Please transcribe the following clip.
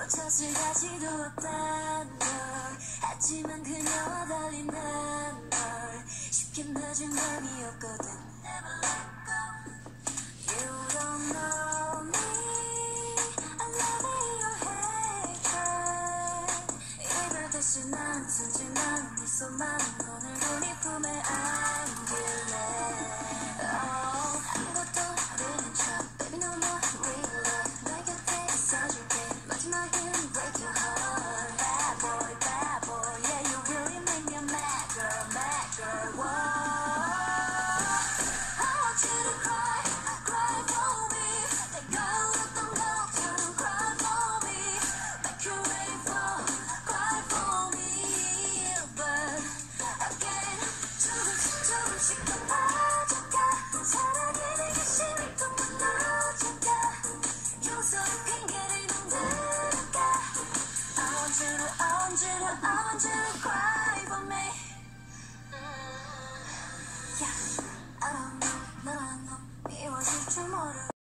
젖을 가지도 없단 걸 하지만 그녀와 달리 난 널 쉽게 놔줄 맘이었거든. Never let go. You don't know me. I love you, hatred. 이별 대신 난 순진한 미소만 오늘도 네 품에 안길래. 아무것도 모르는 척 Baby no more real love. 내 곁에 있어줄게. 마지막엔 break your heart. Bad boy, yeah you really make me a mad girl, whoa. I want you to cry, cry for me. 내가 울었던 것처럼 cry for me. Make you ready for, cry for me. But again, 조금씩 더 빠져가. 사랑이 내게 심이 또 무너져가. 용서를 핑계를 만들어가. I want you to cry.